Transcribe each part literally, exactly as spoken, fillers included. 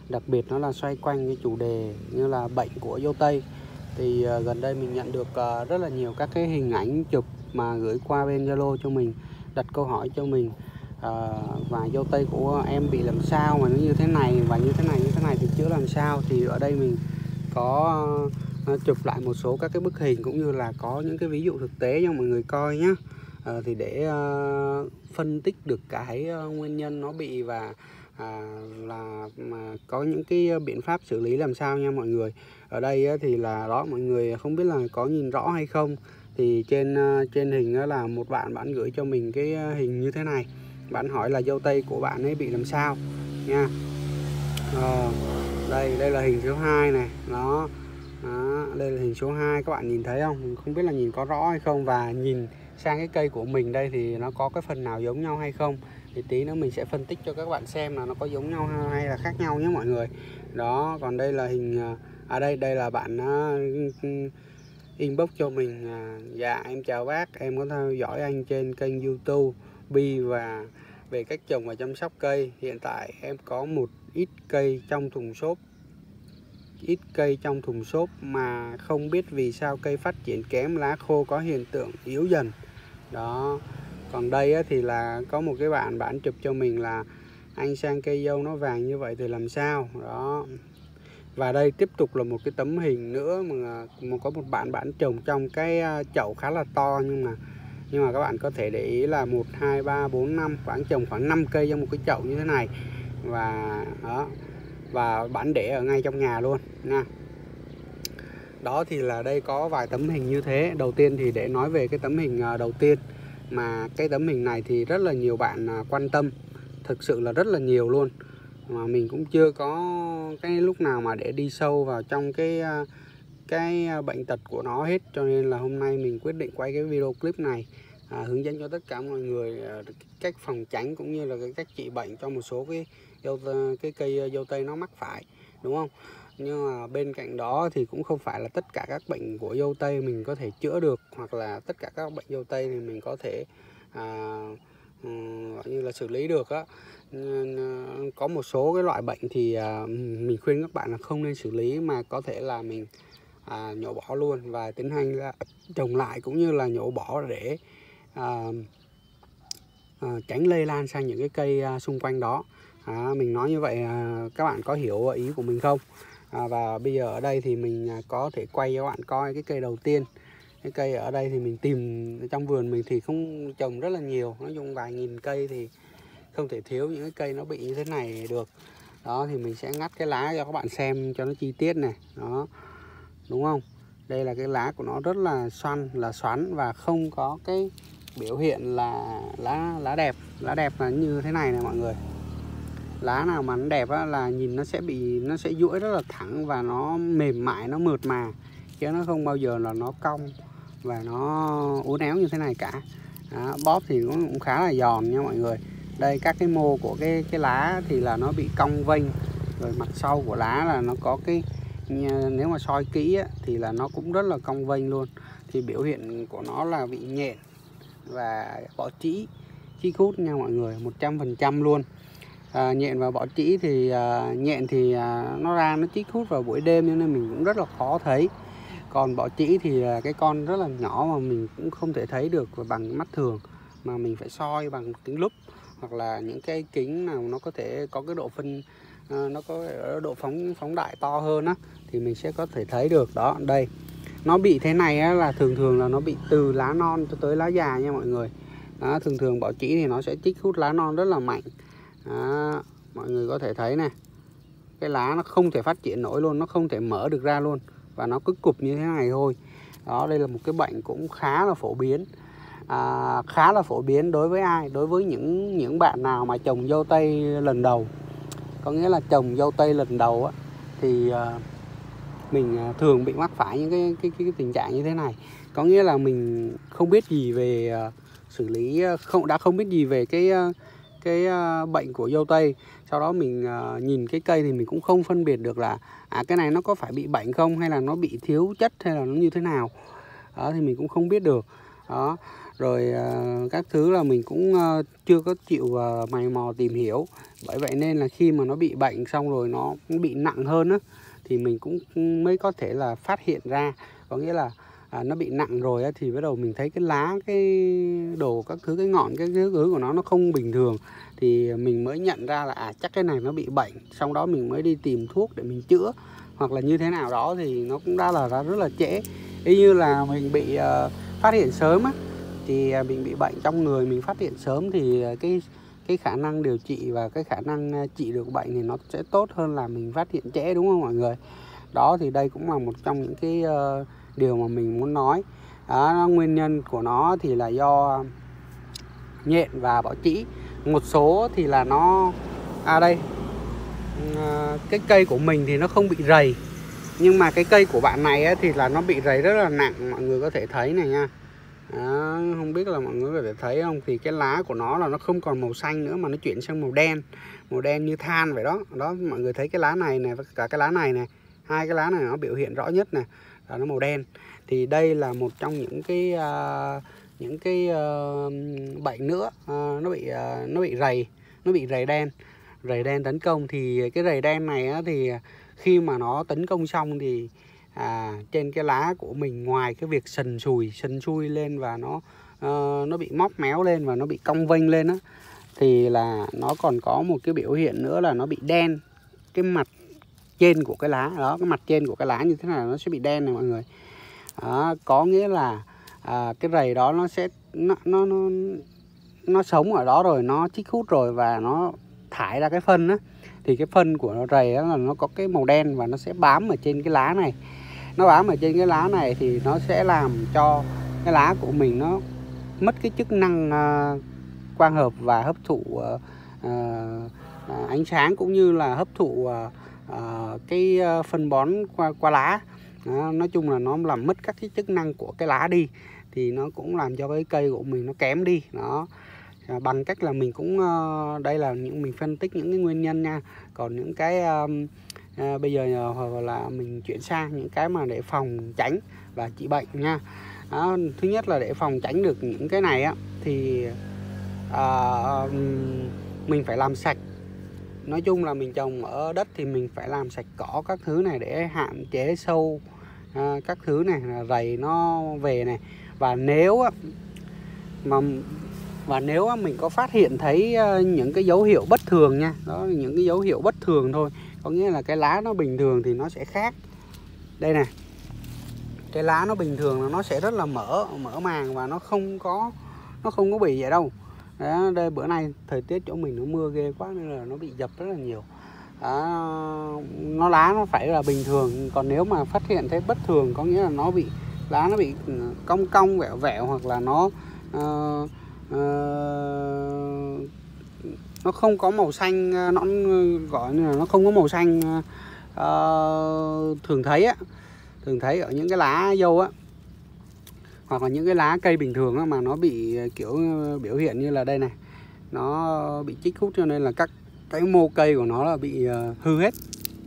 Đặc biệt nó là xoay quanh cái chủ đề như là bệnh của dâu tây. Thì uh, gần đây mình nhận được uh, rất là nhiều các cái hình ảnh chụp mà gửi qua bên Zalo cho mình, đặt câu hỏi cho mình uh, và dâu tây của em bị làm sao mà nó như thế này và như thế này như thế này thì chữa làm sao. Thì ở đây mình có uh, chụp lại một số các cái bức hình cũng như là có những cái ví dụ thực tế cho mọi người coi nhé. Uh, thì để uh, phân tích được cái uh, nguyên nhân nó bị và À, là mà có những cái biện pháp xử lý làm sao nha mọi người. Ở đây thì là đó, mọi người không biết là có nhìn rõ hay không, thì trên trên hình đó là một bạn bạn gửi cho mình cái hình như thế này. Bạn hỏi là dâu tây của bạn ấy bị làm sao nha. à, đây đây là hình số hai này đó. Đó, đây là hình số hai, các bạn nhìn thấy không? Không biết là nhìn có rõ hay không, và nhìn sang cái cây của mình đây thì nó có cái phần nào giống nhau hay không, thì tí nữa mình sẽ phân tích cho các bạn xem là nó có giống nhau hay là khác nhau nhé mọi người. Đó, còn đây là hình à đây đây là bạn uh, inbox cho mình. uh, Dạ em chào bác, em có theo dõi anh trên kênh YouTube Bi và về cách trồng và chăm sóc cây. Hiện tại em có một ít cây trong thùng xốp ít cây trong thùng xốp mà không biết vì sao cây phát triển kém, lá khô có hiện tượng yếu dần. Đó, còn đây thì là có một cái bạn bạn chụp cho mình là anh sang cây dâu nó vàng như vậy thì làm sao. Đó, và đây tiếp tục là một cái tấm hình nữa mà, mà có một bạn bạn trồng trong cái chậu khá là to, nhưng mà nhưng mà các bạn có thể để ý là một hai ba bốn năm khoảng trồng khoảng năm cây trong một cái chậu như thế này. Và đó, và bạn để ở ngay trong nhà luôn nha. Đó thì là đây có vài tấm hình như thế. Đầu tiên thì để nói về cái tấm hình đầu tiên, mà cái tấm hình này thì rất là nhiều bạn quan tâm, thực sự là rất là nhiều luôn, mà mình cũng chưa có cái lúc nào mà để đi sâu vào trong cái cái bệnh tật của nó hết, cho nên là hôm nay mình quyết định quay cái video clip này à, hướng dẫn cho tất cả mọi người à, cách phòng tránh cũng như là cái cách trị bệnh cho một số cái dâu cái cây dâu tây nó mắc phải, đúng không? Nhưng mà bên cạnh đó thì cũng không phải là tất cả các bệnh của dâu tây mình có thể chữa được, hoặc là tất cả các bệnh dâu tây thì mình có thể à, gọi như là xử lý được á. Có một số cái loại bệnh thì à, mình khuyên các bạn là không nên xử lý, mà có thể là mình à, nhổ bỏ luôn và tiến hành là trồng lại, cũng như là nhổ bỏ để à, à, tránh lây lan sang những cái cây à, xung quanh đó. À, mình nói như vậy à, các bạn có hiểu ý của mình không? À, và bây giờ ở đây thì mình có thể quay cho các bạn coi cái cây đầu tiên. Cái cây ở đây thì mình tìm trong vườn mình thì không trồng rất là nhiều, nói chung vài nghìn cây thì không thể thiếu những cái cây nó bị như thế này được. Đó thì mình sẽ ngắt cái lá cho các bạn xem cho nó chi tiết này. Đó, đúng không? Đây là cái lá của nó rất là xoăn, là xoắn và không có cái biểu hiện là lá lá đẹp. Lá đẹp là như thế này này mọi người. Lá nào mà nó đẹp á, là nhìn nó sẽ bị nó sẽ duỗi rất là thẳng và nó mềm mại, nó mượt mà, chứ nó không bao giờ là nó cong và nó uốn éo như thế này cả. Đó, bóp thì cũng khá là giòn nha mọi người. Đây các cái mô của cái cái lá thì là nó bị cong vênh, rồi mặt sau của lá là nó có cái, nếu mà soi kỹ á, thì là nó cũng rất là cong vênh luôn. Thì biểu hiện của nó là bị nhện và bỏ trĩ, chi cút nha mọi người, một trăm phần trăm luôn. À, nhện và bọ trĩ thì à, nhện thì à, nó ra nó chích hút vào buổi đêm nên mình cũng rất là khó thấy. Còn bọ trĩ thì là cái con rất là nhỏ mà mình cũng không thể thấy được bằng mắt thường, mà mình phải soi bằng kính lúp hoặc là những cái kính nào nó có thể có cái độ phân à, nó có độ phóng phóng đại to hơn á, thì mình sẽ có thể thấy được. Đó, đây nó bị thế này á, là thường thường là nó bị từ lá non cho tới lá già nha mọi người. Đó, thường thường bọ trĩ thì nó sẽ chích hút lá non rất là mạnh. Đó, mọi người có thể thấy này, cái lá nó không thể phát triển nổi luôn, nó không thể mở được ra luôn, và nó cứ cụp như thế này thôi. Đó, đây là một cái bệnh cũng khá là phổ biến, à, khá là phổ biến đối với ai? Đối với những những bạn nào mà trồng dâu tây lần đầu. Có nghĩa là trồng dâu tây lần đầu á, thì à, mình thường bị mắc phải những cái, cái, cái, cái tình trạng như thế này. Có nghĩa là mình không biết gì về uh, xử lý, không đã không biết gì về cái uh, cái uh, bệnh của dâu tây. Sau đó mình uh, nhìn cái cây thì mình cũng không phân biệt được là à cái này nó có phải bị bệnh không, hay là nó bị thiếu chất, hay là nó như thế nào. Đó thì mình cũng không biết được. Đó, rồi uh, các thứ là mình cũng uh, chưa có chịu uh, mày mò tìm hiểu. Bởi vậy nên là khi mà nó bị bệnh xong rồi nó bị nặng hơn á, thì mình cũng mới có thể là phát hiện ra. Có nghĩa là à, nó bị nặng rồi á, thì bắt đầu mình thấy cái lá, cái đồ các thứ, cái ngọn, cái thứ của nó nó không bình thường, thì mình mới nhận ra là à, chắc cái này nó bị bệnh. Sau đó mình mới đi tìm thuốc để mình chữa, hoặc là như thế nào đó, thì nó cũng đã là rất là trễ. Y như là mình bị uh, phát hiện sớm á, thì mình bị bệnh trong người mình phát hiện sớm thì cái cái khả năng điều trị và cái khả năng trị được bệnh thì nó sẽ tốt hơn là mình phát hiện trễ, đúng không mọi người? Đó, thì đây cũng là một trong những cái uh, điều mà mình muốn nói. Đó, nguyên nhân của nó thì là do nhện và bọ trĩ. Một số thì là nó à đây uh, cái cây của mình thì nó không bị rầy, nhưng mà cái cây của bạn này á, thì là nó bị rầy rất là nặng, mọi người có thể thấy này nha. Đó, không biết là mọi người có thể thấy không, thì cái lá của nó là nó không còn màu xanh nữa mà nó chuyển sang màu đen, màu đen như than vậy đó. Đó, mọi người thấy cái lá này này và cả cái lá này này, hai cái lá này nó biểu hiện rõ nhất này là nó màu đen. Thì đây là một trong những cái uh, những cái uh, bệnh nữa, uh, nó bị uh, nó bị rầy, nó bị rầy đen, rầy đen tấn công. Thì cái rầy đen này á, thì khi mà nó tấn công xong thì à, trên cái lá của mình, ngoài cái việc sần sùi sần sùi lên và nó uh, nó bị móc méo lên và nó bị cong vênh lên á, thì là nó còn có một cái biểu hiện nữa là nó bị đen cái mặt trên của cái lá đó. Cái mặt trên của cái lá như thế này nó sẽ bị đen này mọi người. Đó, có nghĩa là à, cái rầy đó nó sẽ nó, nó nó nó sống ở đó rồi, nó chích hút rồi và nó thải ra cái phân á, thì cái phân của nó rầy đó là nó có cái màu đen và nó sẽ bám ở trên cái lá này. Nó bám ở trên cái lá này thì nó sẽ làm cho cái lá của mình nó mất cái chức năng uh, quang hợp và hấp thụ uh, uh, ánh sáng, cũng như là hấp thụ uh, uh, cái uh, phân bón qua qua lá. Đó, nói chung là nó làm mất các cái chức năng của cái lá đi, thì nó cũng làm cho cái cây của mình nó kém đi. Đó, à, bằng cách là mình cũng uh, đây là những mình phân tích những cái nguyên nhân nha. Còn những cái uh, uh, bây giờ uh, là mình chuyển sang những cái mà để phòng tránh và trị bệnh nha. Đó, thứ nhất là để phòng tránh được những cái này á, thì uh, mình phải làm sạch. Nói chung là mình trồng ở đất thì mình phải làm sạch cỏ các thứ này để hạn chế sâu à, các thứ này, là rầy nó về này. Và nếu mà và nếu mình có phát hiện thấy những cái dấu hiệu bất thường nha, đó là những cái dấu hiệu bất thường thôi, có nghĩa là cái lá nó bình thường thì nó sẽ khác. Đây này, cái lá nó bình thường là nó sẽ rất là mở mở màng và nó không có nó không có bị vậy đâu. Đó, đây bữa nay thời tiết chỗ mình nó mưa ghê quá nên là nó bị dập rất là nhiều. Đó, nó lá nó phải là bình thường. Còn nếu mà phát hiện thấy bất thường, có nghĩa là nó bị lá nó bị cong cong vẹo vẹo, hoặc là nó uh, uh, nó không có màu xanh, nó gọi như là nó không có màu xanh uh, thường thấy á, thường thấy ở những cái lá dâu á, hoặc là những cái lá cây bình thường á, mà nó bị kiểu biểu hiện như là đây này, nó bị chích hút cho nên là các cái mô cây của nó là bị uh, hư hết,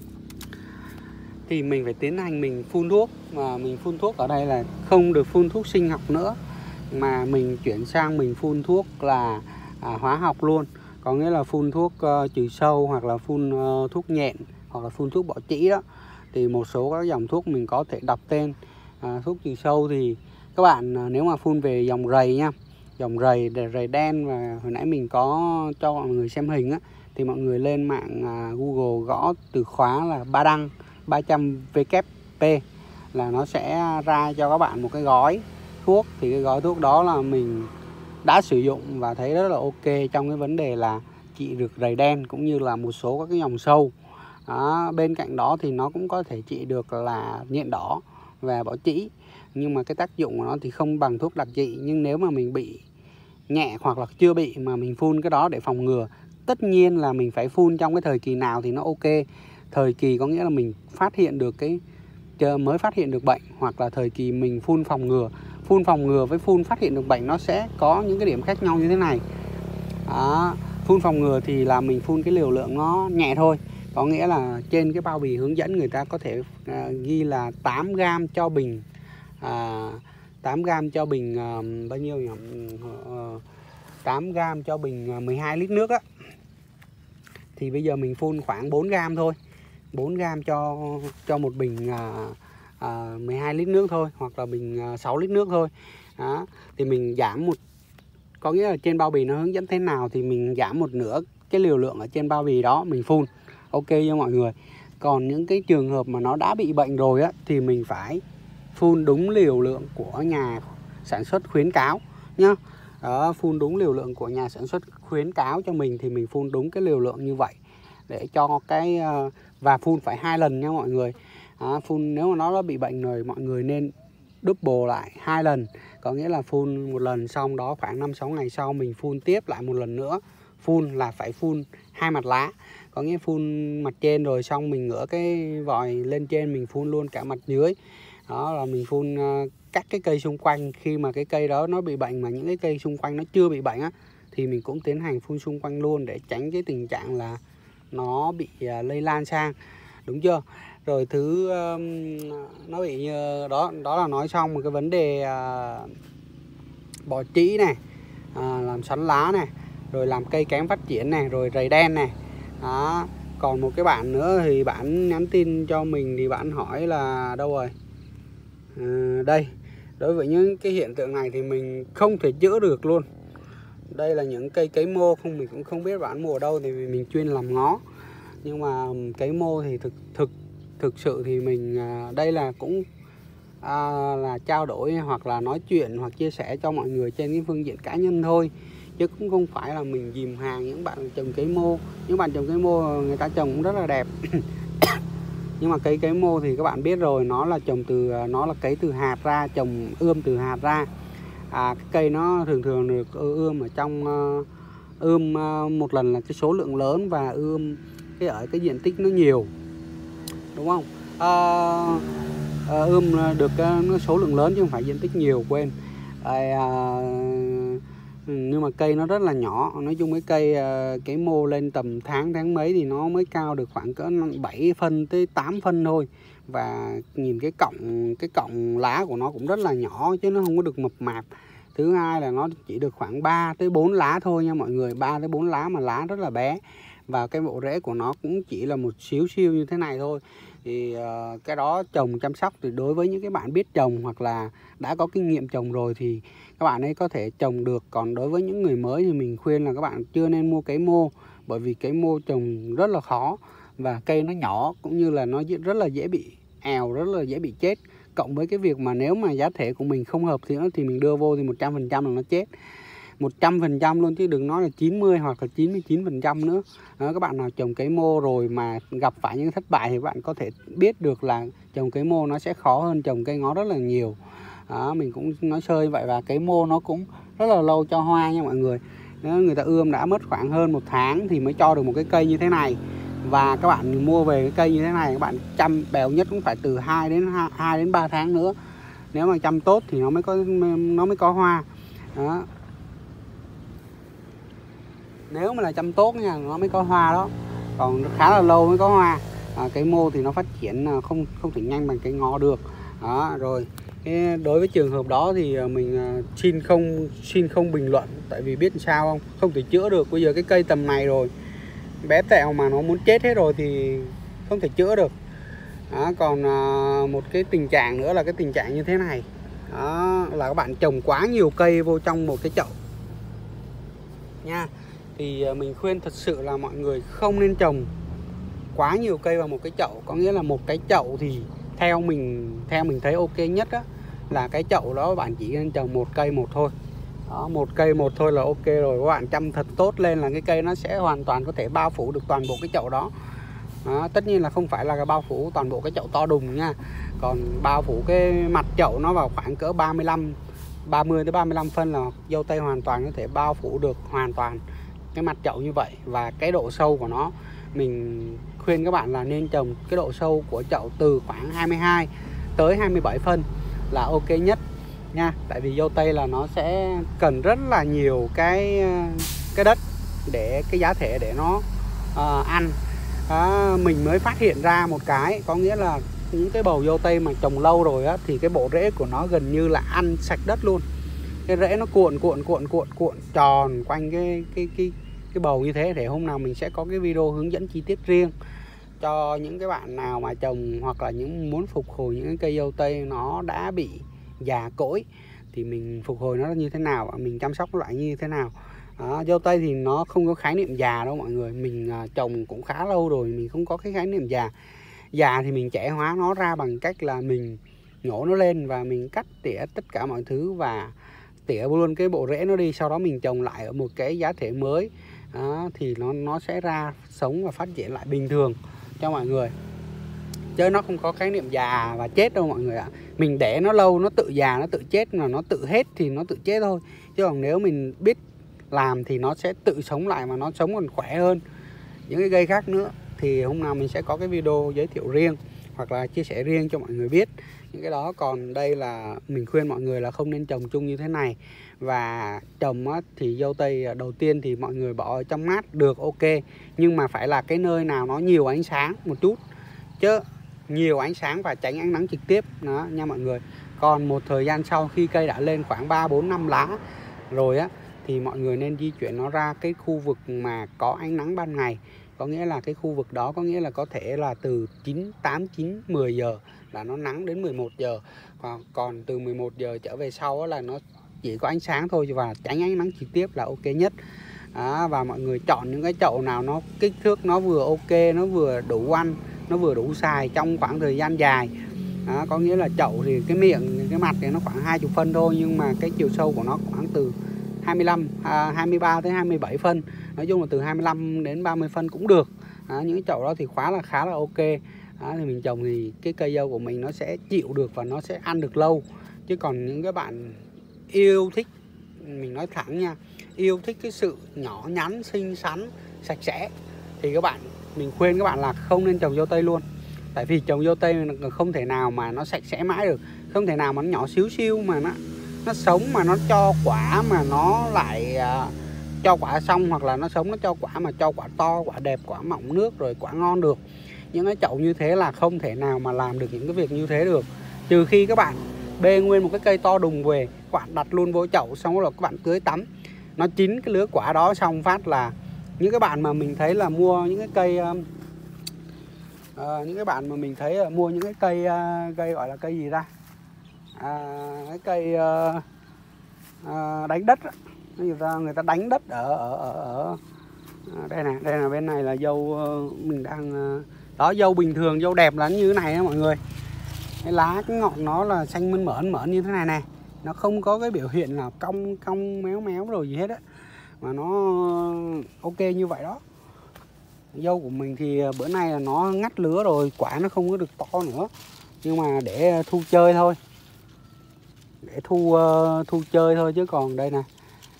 thì mình phải tiến hành mình phun thuốc. Mà mình phun thuốc ở đây là không được phun thuốc sinh học nữa, mà mình chuyển sang mình phun thuốc là à, hóa học luôn. Có nghĩa là phun thuốc uh, trừ sâu, hoặc là phun uh, thuốc nhện, hoặc là phun thuốc bọ trĩ đó. Thì một số các dòng thuốc mình có thể đọc tên. À, thuốc trừ sâu thì các bạn nếu mà phun về dòng rầy nha, dòng rầy rầy đen, và hồi nãy mình có cho mọi người xem hình á, thì mọi người lên mạng à, Google gõ từ khóa là ba đăng ba trăm W P là nó sẽ ra cho các bạn một cái gói thuốc. Thì cái gói thuốc đó là mình đã sử dụng và thấy rất là ok trong cái vấn đề là trị được rầy đen cũng như là một số các cái dòng sâu. Đó, bên cạnh đó thì nó cũng có thể trị được là nhện đỏ và bọ trĩ, nhưng mà cái tác dụng của nó thì không bằng thuốc đặc trị. Nhưng nếu mà mình bị nhẹ hoặc là chưa bị mà mình phun cái đó để phòng ngừa, tất nhiên là mình phải phun trong cái thời kỳ nào thì nó ok. Thời kỳ có nghĩa là mình phát hiện được cái mới phát hiện được bệnh, hoặc là thời kỳ mình phun phòng ngừa. Phun phòng ngừa với phun phát hiện được bệnh nó sẽ có những cái điểm khác nhau như thế này. Đó, phun phòng ngừa thì là mình phun cái liều lượng nó nhẹ thôi. Có nghĩa là trên cái bao bì hướng dẫn người ta có thể uh, ghi là tám gam cho bình uh, tám gam cho bình uh, bao nhiêu nhỉ? Uh, tám gam cho bình mười hai lít nước á. Thì bây giờ mình phun khoảng bốn gam thôi. bốn gam cho cho một bình uh, uh, mười hai lít nước thôi, hoặc là bình uh, sáu lít nước thôi. Đó, thì mình giảm một, có nghĩa là trên bao bì nó hướng dẫn thế nào thì mình giảm một nửa cái liều lượng ở trên bao bì đó mình phun. Ok cho mọi người. Còn những cái trường hợp mà nó đã bị bệnh rồi á thì mình phải phun đúng liều lượng của nhà sản xuất khuyến cáo nhá. Đó, phun đúng liều lượng của nhà sản xuất khuyến cáo cho mình thì mình phun đúng cái liều lượng như vậy để cho cái, và phun phải hai lần nha mọi người. Đó, phun nếu mà nó đã bị bệnh rồi mọi người nên double lại hai lần, có nghĩa là phun một lần xong đó khoảng năm sáu ngày sau mình phun tiếp lại một lần nữa. Phun là phải phun hai mặt lá, có nghĩa phun mặt trên rồi xong mình ngửa cái vòi lên trên mình phun luôn cả mặt dưới. Đó là mình phun uh, các cái cây xung quanh. Khi mà cái cây đó nó bị bệnh mà những cái cây xung quanh nó chưa bị bệnh á thì mình cũng tiến hành phun xung quanh luôn để tránh cái tình trạng là nó bị uh, lây lan sang, đúng chưa? Rồi thứ um, nó bị như đó đó là nói xong một cái vấn đề uh, bọ trĩ này, uh, làm xoắn lá này, rồi làm cây kém phát triển này, rồi rầy đen này. Đó. Còn một cái bạn nữa thì bạn nhắn tin cho mình thì bạn hỏi là đâu rồi? À, đây, đối với những cái hiện tượng này thì mình không thể chữa được luôn. Đây là những cây cấy mô, không mình cũng không biết bạn mua ở đâu thì mình chuyên làm ngó. Nhưng mà cấy mô thì thực thực thực sự thì mình à, đây là cũng à, là trao đổi hoặc là nói chuyện hoặc chia sẻ cho mọi người trên cái phương diện cá nhân thôi, chứ cũng không phải là mình dìm hàng những bạn trồng cấy mô. Những bạn trồng cấy mô người ta trồng cũng rất là đẹp. Nhưng mà cây cấy mô thì các bạn biết rồi, nó là trồng từ nó là cấy từ hạt ra, trồng ươm từ hạt ra. À, cái cây nó thường thường được ươm ở trong uh, ươm uh, một lần là cái số lượng lớn và ươm cái ở cái diện tích nó nhiều, đúng không? Uh, uh, ươm được uh, số lượng lớn chứ không phải diện tích nhiều, quên. Uh, nhưng mà cây nó rất là nhỏ. Nói chung cái cây uh, cái mô lên tầm tháng tháng mấy thì nó mới cao được khoảng cỡ bảy phân tới tám phân thôi. Và nhìn cái cọng cái cọng lá của nó cũng rất là nhỏ chứ nó không có được mập mạp. Thứ hai là nó chỉ được khoảng ba tới bốn lá thôi nha mọi người, ba tới bốn lá mà lá rất là bé. Và cái bộ rễ của nó cũng chỉ là một xíu xiu như thế này thôi. Thì uh, cái đó trồng chăm sóc thì đối với những cái bạn biết trồng hoặc là đã có kinh nghiệm trồng rồi thì các bạn ấy có thể trồng được. Còn đối với những người mới thì mình khuyên là các bạn chưa nên mua cấy mô, bởi vì cấy mô trồng rất là khó và cây nó nhỏ, cũng như là nó rất là dễ bị èo, rất là dễ bị chết. Cộng với cái việc mà nếu mà giá thể của mình không hợp thì nữa thì mình đưa vô thì một trăm phần trăm là nó chết, một trăm phần trăm luôn, chứ đừng nói là chín mươi hoặc là chín mươi chín phần trăm nữa. Đó, các bạn nào trồng cấy mô rồi mà gặp phải những thất bại thì các bạn có thể biết được là trồng cấy mô nó sẽ khó hơn trồng cây ngó rất là nhiều. Đó, mình cũng nói sơ như vậy. Và cấy mô nó cũng rất là lâu cho hoa nha mọi người. Nếu người ta ươm đã mất khoảng hơn một tháng thì mới cho được một cái cây như thế này. Và các bạn mua về cái cây như thế này, các bạn chăm bèo nhất cũng phải từ hai đến ba tháng nữa. Nếu mà chăm tốt thì nó mới có nó mới có hoa. Đó. Nếu mà là chăm tốt nha, nó mới có hoa đó. Còn khá là lâu mới có hoa. À, cái mô thì nó phát triển không không thể nhanh bằng cái ngó được. Đó, rồi. Cái đối với trường hợp đó thì mình xin không xin không bình luận, tại vì biết sao không, không thể chữa được. Bây giờ cái cây tầm này rồi, bé tẹo mà nó muốn chết hết rồi thì không thể chữa được. Đó, còn à, một cái tình trạng nữa là cái tình trạng như thế này. Đó, là các bạn trồng quá nhiều cây vô trong một cái chậu nha. Thì mình khuyên thật sự là mọi người không nên trồng quá nhiều cây vào một cái chậu. Có nghĩa là một cái chậu thì theo mình theo mình thấy ok nhất á, là cái chậu đó bạn chỉ nên trồng một cây một thôi. Đó, một cây một thôi là ok rồi. Các bạn chăm thật tốt lên là cái cây nó sẽ hoàn toàn có thể bao phủ được toàn bộ cái chậu đó. Đó, tất nhiên là không phải là cái bao phủ toàn bộ cái chậu to đùng nha. Còn bao phủ cái mặt chậu nó vào khoảng cỡ ba mươi lăm ba mươi tới ba mươi lăm phân là dâu tây hoàn toàn có thể bao phủ được hoàn toàn cái mặt chậu như vậy. Và cái độ sâu của nó, mình khuyên các bạn là nên trồng cái độ sâu của chậu từ khoảng hai mươi hai tới hai mươi bảy phân là ok nhất nha. Tại vì dâu tây là nó sẽ cần rất là nhiều cái cái đất để cái giá thể để nó uh, ăn. À, mình mới phát hiện ra một cái, có nghĩa là những cái bầu dâu tây mà trồng lâu rồi á thì cái bộ rễ của nó gần như là ăn sạch đất luôn. Cái rễ nó cuộn cuộn cuộn cuộn cuộn tròn quanh cái cái cái cái bầu như thế. Để hôm nào mình sẽ có cái video hướng dẫn chi tiết riêng cho những cái bạn nào mà trồng hoặc là những muốn phục hồi những cái cây dâu tây nó đã bị già cỗi, thì mình phục hồi nó như thế nào và mình chăm sóc loại như thế nào. Đó, dâu tây thì nó không có khái niệm già đâu mọi người. Mình uh, trồng cũng khá lâu rồi, mình không có cái khái niệm già. Già thì mình trẻ hóa nó ra bằng cách là mình nhổ nó lên và mình cắt tỉa tất cả mọi thứ và tỉa luôn cái bộ rễ nó đi. Sau đó mình trồng lại ở một cái giá thể mới. Đó, thì nó nó sẽ ra sống và phát triển lại bình thường cho mọi người, chứ nó không có khái niệm già và chết đâu mọi người ạ. Mình để nó lâu nó tự già nó tự chết, mà nó tự hết thì nó tự chết thôi. Chứ còn nếu mình biết làm thì nó sẽ tự sống lại mà nó sống còn khỏe hơn những cái cây khác nữa. Thì hôm nào mình sẽ có cái video giới thiệu riêng hoặc là chia sẻ riêng cho mọi người biết những cái đó. Còn đây là mình khuyên mọi người là không nên trồng chung như thế này. Và trồng á, thì dâu tây đầu tiên thì mọi người bỏ ở trong mát được, ok, nhưng mà phải là cái nơi nào nó nhiều ánh sáng một chút, chứ nhiều ánh sáng và tránh ánh nắng trực tiếp đó nha mọi người. Còn một thời gian sau khi cây đã lên khoảng ba bốn năm lá rồi á, thì mọi người nên di chuyển nó ra cái khu vực mà có ánh nắng ban ngày. Có nghĩa là cái khu vực đó có nghĩa là có thể là từ chín, tám, chín, mười giờ là nó nắng đến mười một giờ. Còn, còn từ mười một giờ trở về sau là nó chỉ có ánh sáng thôi và tránh ánh nắng trực tiếp là ok nhất. Đó, và mọi người chọn những cái chậu nào nó kích thước nó vừa ok, nó vừa đủ ăn, nó vừa đủ xài trong khoảng thời gian dài. Đó, có nghĩa là chậu thì cái miệng, cái mặt thì nó khoảng hai mươi phân thôi, nhưng mà cái chiều sâu của nó khoảng từ hai mươi lăm, hai mươi ba tới hai mươi bảy phân. Nói chung là từ hai mươi lăm đến ba mươi phân cũng được. Đó, những cái chậu đó thì khá là khá là ok. Đó, thì mình trồng thì cái cây dâu của mình nó sẽ chịu được và nó sẽ ăn được lâu. Chứ còn những cái bạn yêu thích, mình nói thẳng nha, yêu thích cái sự nhỏ nhắn, xinh xắn, sạch sẽ thì các bạn, mình khuyên các bạn là không nên trồng dâu tây luôn. Tại vì trồng dâu tây không thể nào mà nó sạch sẽ mãi được. Không thể nào mà nó nhỏ xíu xiu mà nó nó sống mà nó cho quả mà nó lại uh, cho quả xong, hoặc là nó sống nó cho quả mà cho quả to, quả đẹp, quả mọng nước rồi quả ngon được. Những cái chậu như thế là không thể nào mà làm được những cái việc như thế được. Trừ khi các bạn bê nguyên một cái cây to đùng về, các bạn đặt luôn vô chậu, xong rồi các bạn tưới tắm nó chín cái lứa quả đó xong phát là những cái bạn mà mình thấy là mua những cái cây uh, uh, những cái bạn mà mình thấy là mua những cái cây uh, cây gọi là cây gì ta, à, cái cây uh, uh, đánh đất á. Người ta người ta đánh đất ở ở ở, ở đây này, đây là bên này là dâu uh, mình đang uh, đó, dâu bình thường, dâu đẹp là như thế này đó mọi người. Cái lá cái ngọn nó là xanh mơn mởn mởn như thế này này, nó không có cái biểu hiện là cong cong méo méo rồi gì hết á, mà nó ok như vậy đó. Dâu của mình thì bữa nay là nó ngắt lứa rồi, quả nó không có được to nữa, nhưng mà để thu chơi thôi, để thu uh, thu chơi thôi. Chứ còn đây nè,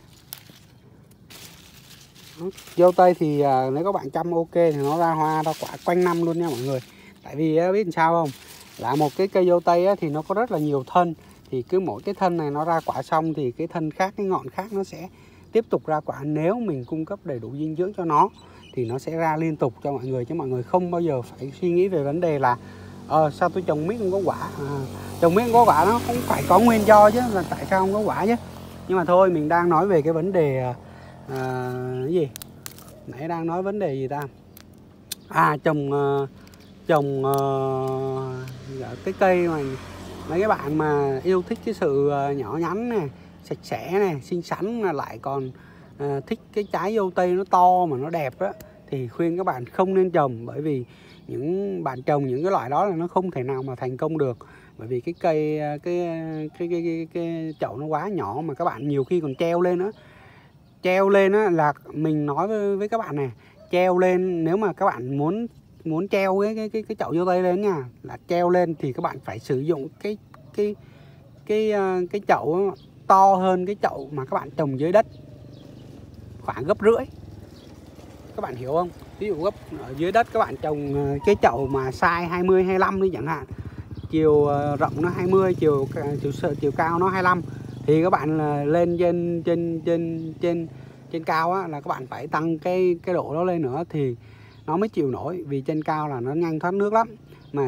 dâu tây thì uh, nếu các bạn chăm ok thì nó ra hoa ra quả quanh năm luôn nha mọi người. Tại vì uh, biết làm sao không, là một cái cây dâu tây á, thì nó có rất là nhiều thân. Thì cứ mỗi cái thân này nó ra quả xong thì cái thân khác, cái ngọn khác nó sẽ tiếp tục ra quả. Nếu mình cung cấp đầy đủ dinh dưỡng cho nó thì nó sẽ ra liên tục cho mọi người. Chứ mọi người không bao giờ phải suy nghĩ về vấn đề là ờ, sao tôi trồng mít không có quả. à, Trồng mít không có quả nó cũng phải có nguyên do chứ, là tại sao không có quả chứ. Nhưng mà thôi, mình đang nói về cái vấn đề à, cái gì nãy đang nói vấn đề gì ta, à trồng uh, trồng uh, cái cây mà mấy cái bạn mà yêu thích cái sự uh, nhỏ nhắn này, sạch sẽ này, xinh xắn, mà lại còn uh, thích cái trái dâu tây nó to mà nó đẹp á, thì khuyên các bạn không nên trồng. Bởi vì những bạn trồng những cái loại đó là nó không thể nào mà thành công được. Bởi vì cái cây cái cái cái cái, cái, cái chậu nó quá nhỏ, mà các bạn nhiều khi còn treo lên nữa. Treo lên á là mình nói với, với các bạn này, treo lên, nếu mà các bạn muốn muốn treo cái cái cái, cái chậu dâu tây lên nha, là treo lên thì các bạn phải sử dụng cái cái cái cái, cái chậu to hơn cái chậu mà các bạn trồng dưới đất khoảng gấp rưỡi. Các bạn hiểu không? Ví dụ gấp ở dưới đất các bạn trồng cái chậu mà size hai mươi, hai mươi lăm đi chẳng hạn, chiều rộng nó hai mươi, chiều chiều chiều cao nó hai mươi lăm, thì các bạn lên trên trên trên trên trên cao á, là các bạn phải tăng cái cái độ đó lên nữa thì nó mới chịu nổi. Vì trên cao là nó nhanh thoát nước lắm, mà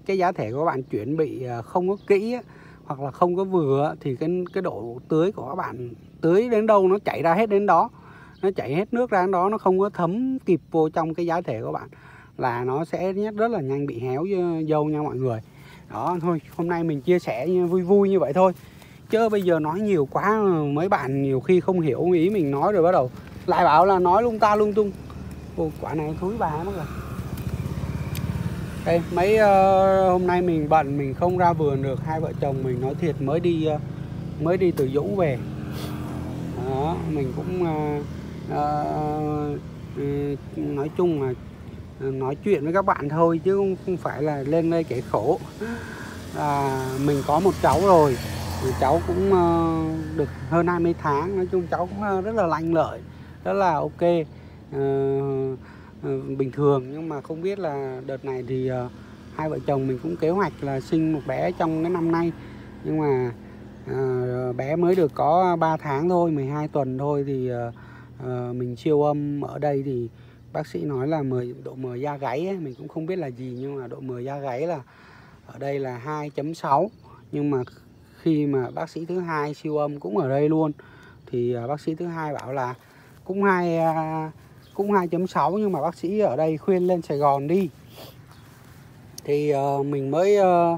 cái giá thể của các bạn chuẩn bị không có kỹ á, hoặc là không có vừa, thì cái cái độ tưới của các bạn tưới đến đâu nó chảy ra hết đến đó, nó chảy hết nước ra đến đó, nó không có thấm kịp vô trong cái giá thể của bạn, là nó sẽ rất là nhanh bị héo dâu nha mọi người. Đó thôi, hôm nay mình chia sẻ vui vui như vậy thôi, chứ bây giờ nói nhiều quá mấy bạn nhiều khi không hiểu ý mình nói, rồi bắt đầu lại bảo là nói lung ta lung tung. Ồ, quả này thúi bà mất rồi. Đây, mấy uh, hôm nay mình bận mình không ra vườn được, hai vợ chồng mình nói thiệt mới đi uh, mới đi từ Dũng về. Đó, mình cũng uh, uh, uh, nói chung là uh, nói chuyện với các bạn thôi, chứ không, không phải là lên đây kể khổ. À, mình có một cháu rồi, cháu cũng uh, được hơn hai mươi tháng, nói chung cháu cũng uh, rất là lanh lợi, rất là ok, uh, uh, bình thường. Nhưng mà không biết là đợt này thì uh, hai vợ chồng mình cũng kế hoạch là sinh một bé trong cái năm nay, nhưng mà uh, bé mới được có ba tháng thôi, mười hai tuần thôi, thì uh, uh, mình siêu âm ở đây thì bác sĩ nói là mờ, độ mờ da gáy ấy, mình cũng không biết là gì, nhưng mà độ mờ da gáy là ở đây là hai chấm sáu. Nhưng mà khi mà bác sĩ thứ hai siêu âm cũng ở đây luôn, thì bác sĩ thứ hai bảo là cũng hai cũng hai chấm sáu, nhưng mà bác sĩ ở đây khuyên lên Sài Gòn đi. Thì uh, mình mới uh,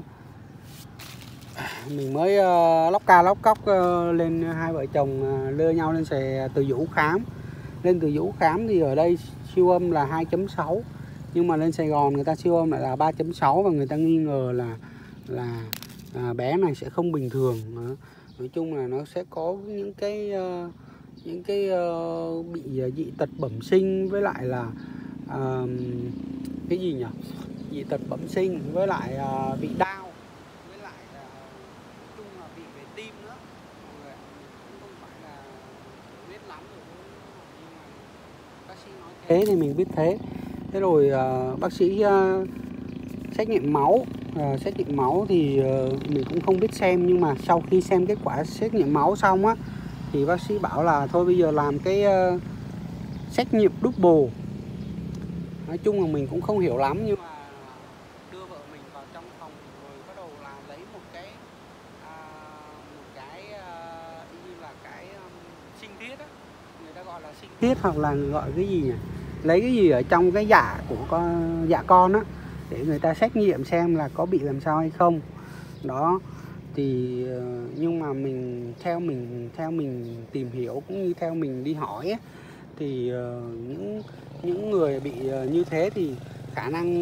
mình mới uh, lóc ca lóc cóc uh, lên, hai vợ chồng uh, lđưa nhau lên Sài Từ Dũ khám. Lên Từ Dũ khám thì ở đây siêu âm là hai chấm sáu, nhưng mà lên Sài Gòn người ta siêu âm lại là ba chấm sáu, và người ta nghi ngờ là là à, bé này sẽ không bình thường. Nói chung là nó sẽ có những cái uh, những cái uh, bị dị tật bẩm sinh, với lại là uh, cái gì nhỉ, dị tật bẩm sinh, với lại uh, bị đau, với lại uh, nói chung là bị về tim nữa. Cũng không phải là biết lắm rồi, nhưng mà bác sĩ nói thế thì mình biết thế. Thế rồi uh, bác sĩ uh, xét nghiệm máu. À, xét nghiệm máu thì uh, mình cũng không biết xem, nhưng mà sau khi xem kết quả xét nghiệm máu xong á, thì bác sĩ bảo là thôi bây giờ làm cái uh, xét nghiệm double. Nói chung là mình cũng không hiểu lắm, nhưng mà đưa vợ mình vào trong phòng rồi bắt đầu là lấy một cái uh, một cái uh, như là cái um, sinh thiết á, người ta gọi là sinh thiết, hoặc là gọi cái gì nhỉ, lấy cái gì ở trong cái dạ của con, dạ con á, để người ta xét nghiệm xem là có bị làm sao hay không. Đó thì nhưng mà mình theo mình theo mình tìm hiểu, cũng như theo mình đi hỏi ấy, thì những những người bị như thế thì khả năng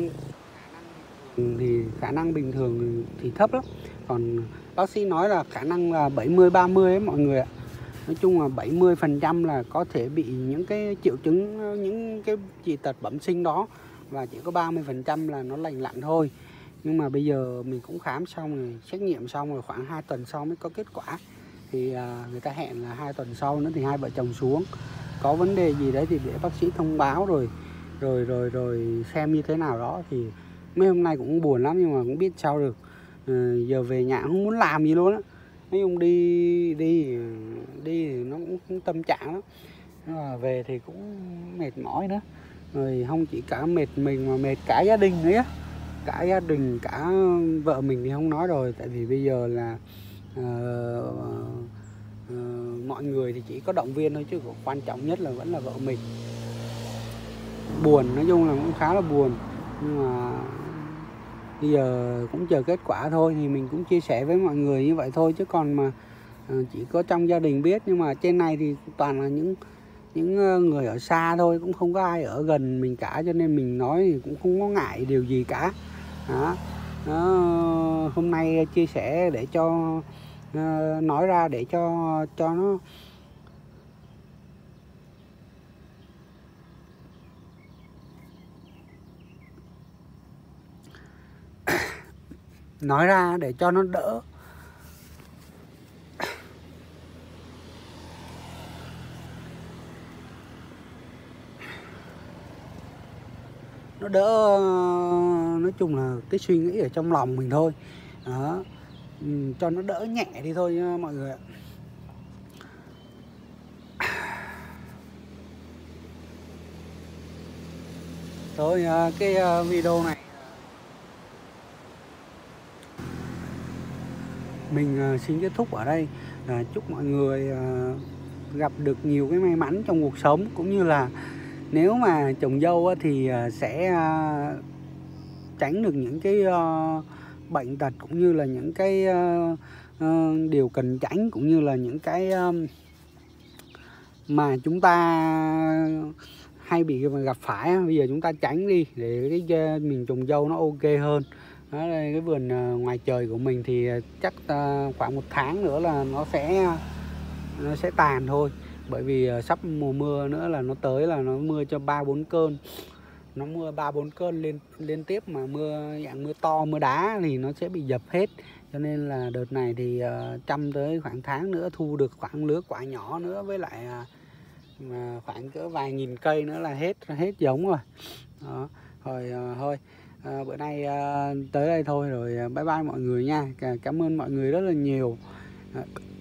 thì khả năng bình thường thì thấp lắm. Còn bác sĩ nói là khả năng là bảy mươi ba mươi ấy mọi người ạ. Nói chung là bảy mươi phần trăm là có thể bị những cái triệu chứng, những cái dị tật bẩm sinh đó, và chỉ có ba mươi phần trăm là nó lành lặn thôi. Nhưng mà bây giờ mình cũng khám xong rồi, xét nghiệm xong rồi, khoảng hai tuần sau mới có kết quả. Thì à, người ta hẹn là hai tuần sau nữa thì hai vợ chồng xuống, có vấn đề gì đấy thì để bác sĩ thông báo rồi rồi rồi rồi xem như thế nào đó. Thì mấy hôm nay cũng buồn lắm, nhưng mà cũng biết sao được. À, giờ về nhà không muốn làm gì luôn á. Mấy ông đi đi đi thì nó cũng tâm trạng lắm, nhưng mà về thì cũng mệt mỏi nữa. Rồi không chỉ cả mệt mình mà mệt cả gia đình nữa, cả gia đình, cả vợ mình thì không nói rồi, tại vì bây giờ là uh, uh, mọi người thì chỉ có động viên thôi, chứ quan trọng nhất là vẫn là vợ mình. Buồn, nói chung là cũng khá là buồn, nhưng mà bây giờ cũng chờ kết quả thôi, thì mình cũng chia sẻ với mọi người như vậy thôi, chứ còn mà uh, chỉ có trong gia đình biết. Nhưng mà trên này thì toàn là những những người ở xa thôi, cũng không có ai ở gần mình cả, cho nên mình nói thì cũng không có ngại điều gì cả. Đó. Đó, hôm nay chia sẻ để cho uh, nói ra để cho cho nó nói ra để cho nó đỡ. Nó đỡ, nói chung là cái suy nghĩ ở trong lòng mình thôi. Đó. Cho nó đỡ nhẹ đi thôi nha mọi người ạ. Thôi cái video này mình uh, xin kết thúc ở đây. Uh, chúc mọi người uh, gặp được nhiều cái may mắn trong cuộc sống, cũng như là nếu mà trồng dâu uh, thì uh, sẽ uh, tránh được những cái uh, bệnh tật, cũng như là những cái uh, uh, điều cần tránh, cũng như là những cái uh, mà chúng ta hay bị gặp phải. Bây giờ chúng ta tránh đi để cái mình trồng dâu nó ok hơn. Đó, đây cái vườn ngoài trời của mình thì chắc khoảng một tháng nữa là nó sẽ nó sẽ tàn thôi, bởi vì sắp mùa mưa nữa là nó tới, là nó mưa cho ba bốn cơn, nó mưa ba bốn cơn liên liên tiếp, mà mưa dạng mưa to, mưa đá thì nó sẽ bị dập hết. Cho nên là đợt này thì uh, chăm tới khoảng tháng nữa thu được khoảng lứa quả nhỏ nữa, với lại uh, khoảng cỡ vài nghìn cây nữa là hết hết giống rồi. Đó. Rồi uh, thôi uh, bữa nay uh, tới đây thôi, rồi uh, bye bye mọi người nha. Cảm ơn mọi người rất là nhiều. Uh,